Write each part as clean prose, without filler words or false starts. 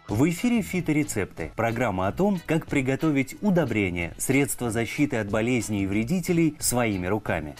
В эфире «Фиторецепты» – программа о том, как приготовить удобрения, средства защиты от болезней и вредителей своими руками.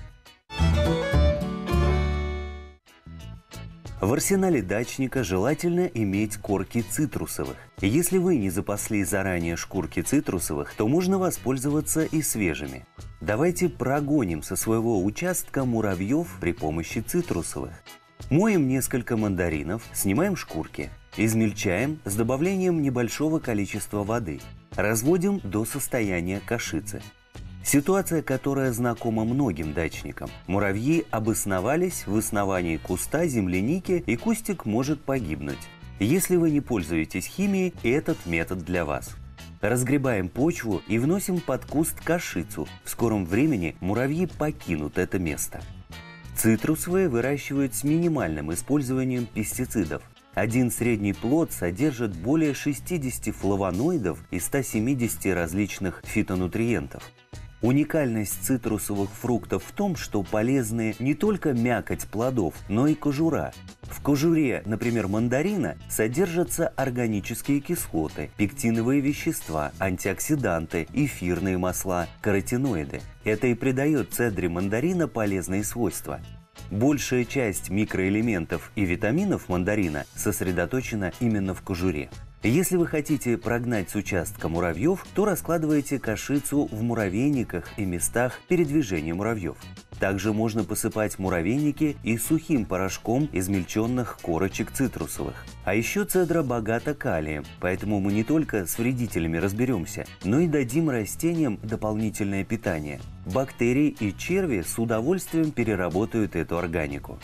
В арсенале дачника желательно иметь корки цитрусовых. Если вы не запасли заранее шкурки цитрусовых, то можно воспользоваться и свежими. Давайте прогоним со своего участка муравьев при помощи цитрусовых. Моем несколько мандаринов, снимаем шкурки. Измельчаем с добавлением небольшого количества воды. Разводим до состояния кашицы. Ситуация, которая знакома многим дачникам. Муравьи обосновались в основании куста земляники, и кустик может погибнуть. Если вы не пользуетесь химией, этот метод для вас. Разгребаем почву и вносим под куст кашицу. В скором времени муравьи покинут это место. Цитрусовые выращивают с минимальным использованием пестицидов. Один средний плод содержит более 60 флавоноидов и 170 различных фитонутриентов. Уникальность цитрусовых фруктов в том, что полезны не только мякоть плодов, но и кожура. В кожуре, например, мандарина, содержатся органические кислоты, пектиновые вещества, антиоксиданты, эфирные масла, каротиноиды. Это и придает цедре мандарина полезные свойства. Большая часть микроэлементов и витаминов мандарина сосредоточена именно в кожуре. Если вы хотите прогнать с участка муравьев, то раскладывайте кашицу в муравейниках и местах передвижения муравьев. Также можно посыпать муравейники и сухим порошком измельченных корочек цитрусовых. А еще цедра богата калием, поэтому мы не только с вредителями разберемся, но и дадим растениям дополнительное питание. Бактерии и черви с удовольствием переработают эту органику.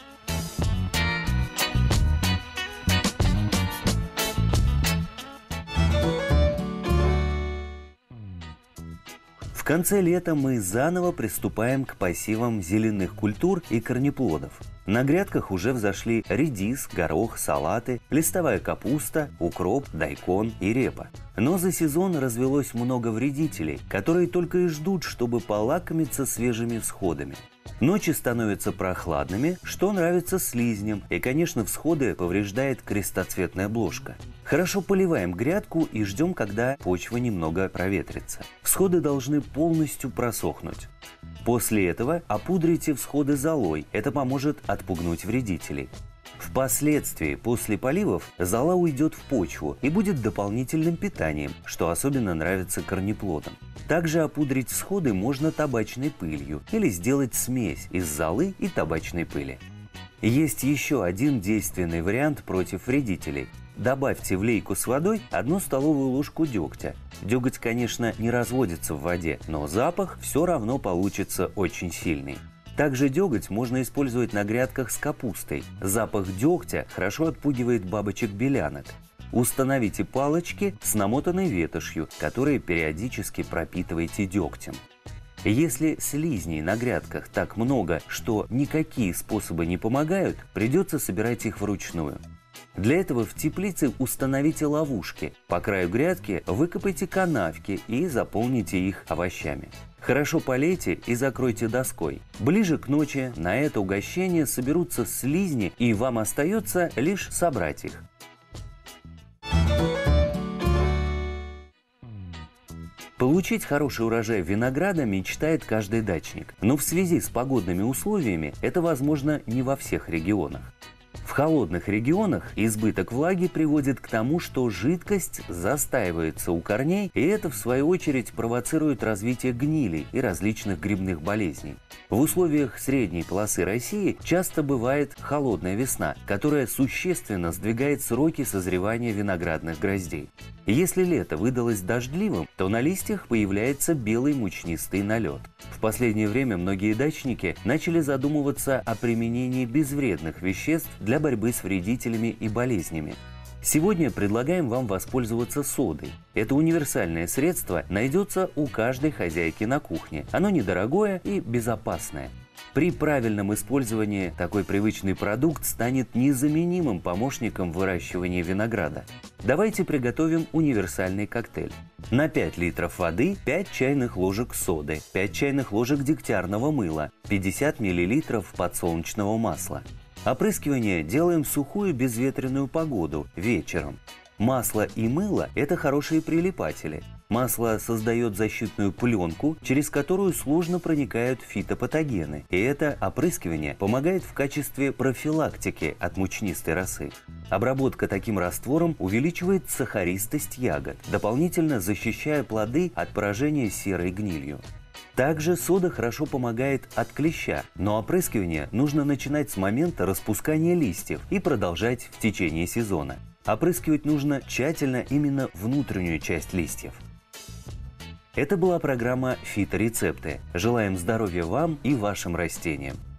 В конце лета мы заново приступаем к посевам зеленых культур и корнеплодов. На грядках уже взошли редис, горох, салаты, листовая капуста, укроп, дайкон и репа. Но за сезон развелось много вредителей, которые только и ждут, чтобы полакомиться свежими всходами. Ночи становятся прохладными, что нравится слизням, и, конечно, всходы повреждает крестоцветная бложка. Хорошо поливаем грядку и ждем, когда почва немного проветрится. Всходы должны полностью просохнуть. После этого опудрите всходы золой, это поможет отпугнуть вредителей. Впоследствии, после поливов, зола уйдет в почву и будет дополнительным питанием, что особенно нравится корнеплодам. Также опудрить всходы можно табачной пылью или сделать смесь из золы и табачной пыли. Есть еще один действенный вариант против вредителей. Добавьте в лейку с водой 1 столовую ложку дегтя. Деготь, конечно, не разводится в воде, но запах все равно получится очень сильный. Также деготь можно использовать на грядках с капустой. Запах дегтя хорошо отпугивает бабочек-белянок. Установите палочки с намотанной ветошью, которые периодически пропитывайте дегтем. Если слизней на грядках так много, что никакие способы не помогают, придется собирать их вручную. Для этого в теплице установите ловушки. По краю грядки выкопайте канавки и заполните их овощами. Хорошо полейте и закройте доской. Ближе к ночи на это угощение соберутся слизни, и вам остается лишь собрать их. Получить хороший урожай винограда мечтает каждый дачник, но в связи с погодными условиями это возможно не во всех регионах. В холодных регионах избыток влаги приводит к тому, что жидкость застаивается у корней, и это, в свою очередь, провоцирует развитие гнилей и различных грибных болезней. В условиях средней полосы России часто бывает холодная весна, которая существенно сдвигает сроки созревания виноградных гроздей. Если лето выдалось дождливым, то на листьях появляется белый мучнистый налет. В последнее время многие дачники начали задумываться о применении безвредных веществ для борьбы с вредителями и болезнями. Сегодня предлагаем вам воспользоваться содой. Это универсальное средство найдется у каждой хозяйки на кухне. Оно недорогое и безопасное. При правильном использовании такой привычный продукт станет незаменимым помощником в выращивании винограда. Давайте приготовим универсальный коктейль. На 5 литров воды 5 чайных ложек соды, 5 чайных ложек дегтярного мыла, 50 мл подсолнечного масла. Опрыскивание делаем в сухую безветренную погоду вечером. Масло и мыло – это хорошие прилипатели. Масло создает защитную пленку, через которую сложно проникают фитопатогены, и это опрыскивание помогает в качестве профилактики от мучнистой росы. Обработка таким раствором увеличивает сахаристость ягод, дополнительно защищая плоды от поражения серой гнилью. Также сода хорошо помогает от клеща, но опрыскивание нужно начинать с момента распускания листьев и продолжать в течение сезона. Опрыскивать нужно тщательно именно внутреннюю часть листьев. Это была программа «Фиторецепты». Желаем здоровья вам и вашим растениям.